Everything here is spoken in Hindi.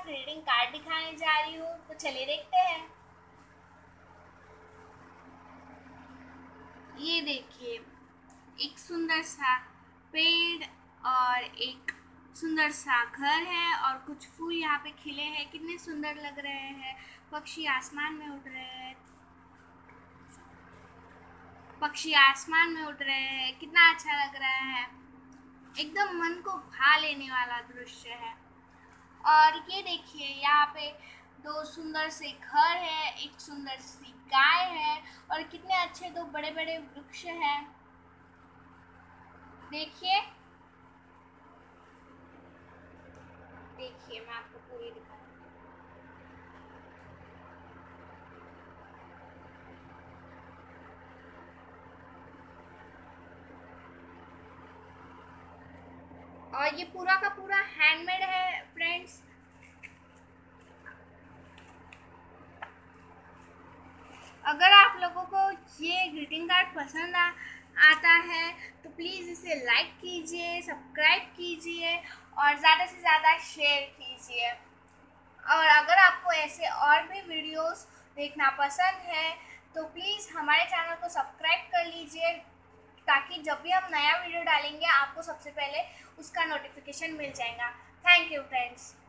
ग्रीटिंग कार्ड दिखाने जा रही हूँ, तो चलिए देखते हैं। ये देखिए, एक सुंदर सा पेड़ और एक सुंदर सा घर है और कुछ फूल यहाँ पे खिले हैं, कितने सुंदर लग रहे हैं। पक्षी आसमान में उड़ रहे हैं, पक्षी आसमान में उड़ रहे हैं, कितना अच्छा लग रहा है। एकदम मन को भा लेने वाला दृश्य है। और ये देखिए, यहाँ पे दो सुंदर से घर है, एक सुंदर सी गाय है और कितने अच्छे दो बड़े बड़े वृक्ष हैं। देखिए देखिए, मैं आपको पूरी दिखाती हूँ। और ये पूरा का पूरा हैंडमेड है फ्रेंड्स। अगर आप लोगों को ये ग्रीटिंग कार्ड पसंद आता है तो प्लीज़ इसे लाइक कीजिए, सब्सक्राइब कीजिए और ज़्यादा से ज़्यादा शेयर कीजिए। और अगर आपको ऐसे और भी वीडियोस देखना पसंद है तो प्लीज़ हमारे चैनल को सब्सक्राइब कर लीजिए, ताकि जब भी हम नया वीडियो डालेंगे आपको सबसे पहले उसका नोटिफिकेशन मिल जाएगा। Thank you friends.